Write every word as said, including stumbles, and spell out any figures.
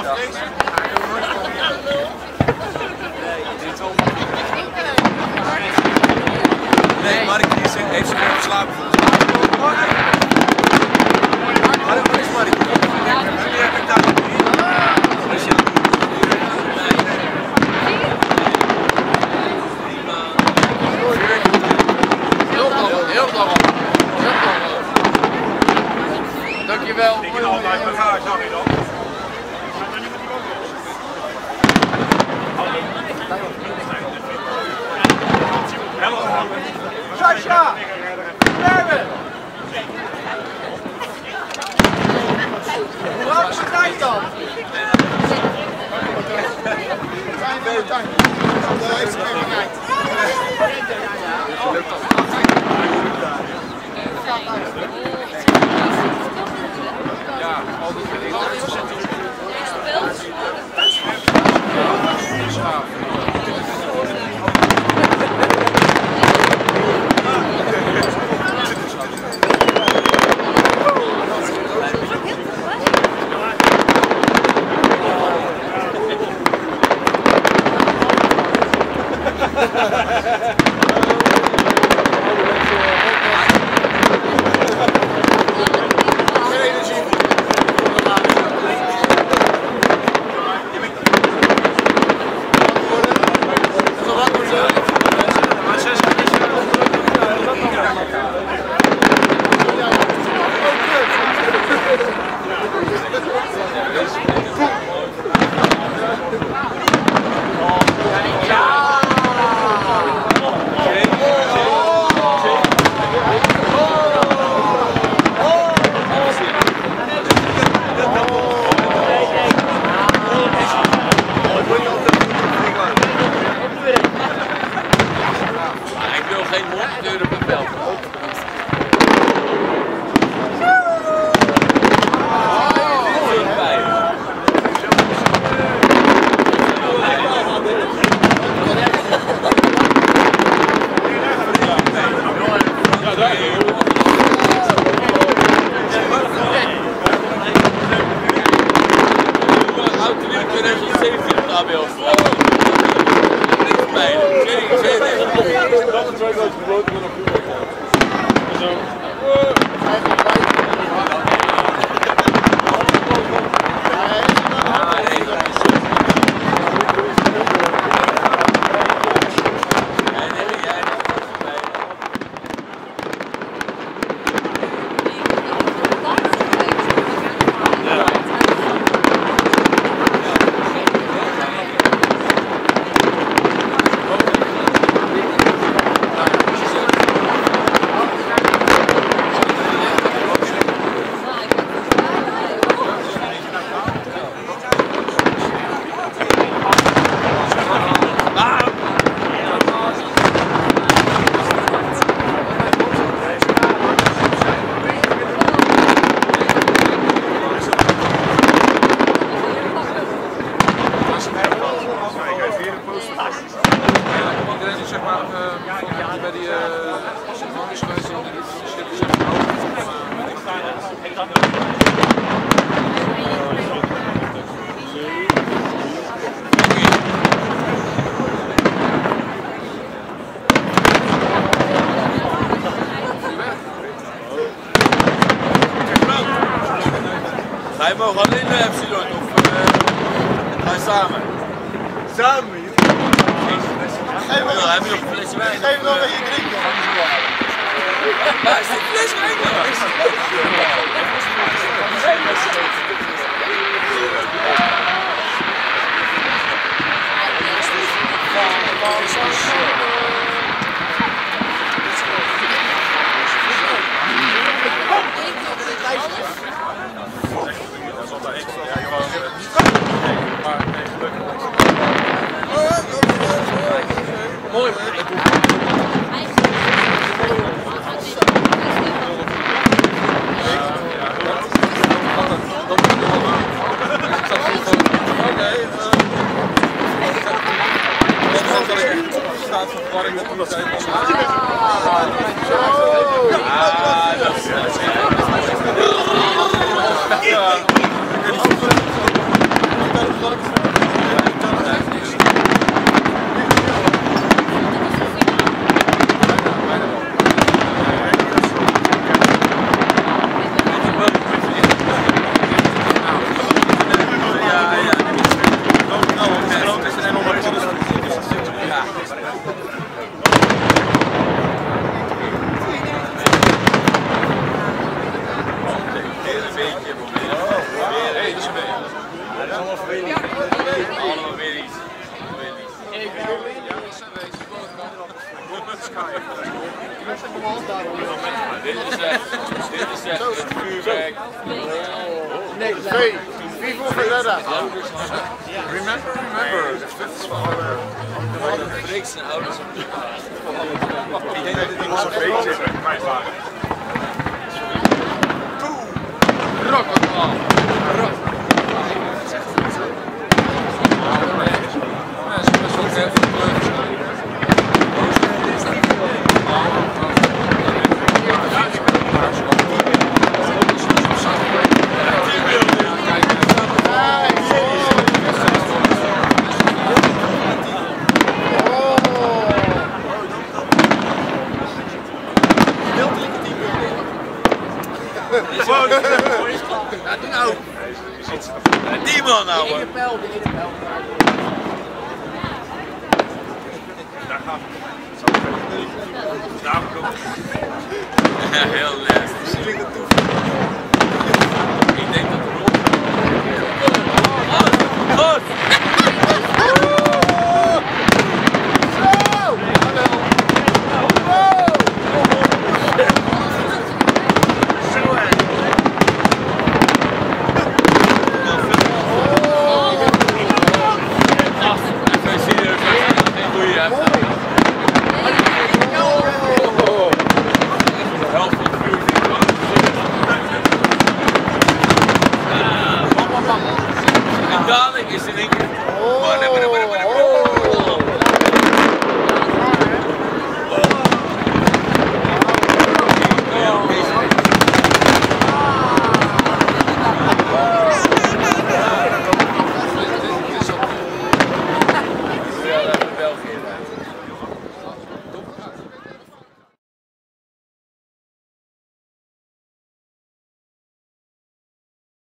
Nee, Mark heeft zich even geslapen. Waar is Mark? Dankjewel. Ik kan altijd met haar, zag je dan? Sascha! Merwen! Hoe lang is de tijd dan? Zijn we de tijd? Dat heeft ze even tijd. Ja, al die Wij mogen alleen de Epsilon of uh, wij samen? Samen? Geef me nog een flesje wijn. Geef nog een je drinken. Waar is die fles wijn dan? Mooi staat van verwarring op de tijd. Ah, dat is ja. Allemaal Willy's. Allemaal Willy's. Dit is het. Dit is het. Het vuurwerk. Twee. Vivo Ferrera. Remember, remember. Dit is wel... Freek zijn ouders op de paard. Ik denk dat dit niet zo'n beetje kwijt waren. Rock'n'roll. Rock. Ja, ze best wel even de kleur zijn. Ja, doe nou! Die man nou! De ene pijl, de ene pijl. Daar gaat het. Daar komt het. Heel nasty.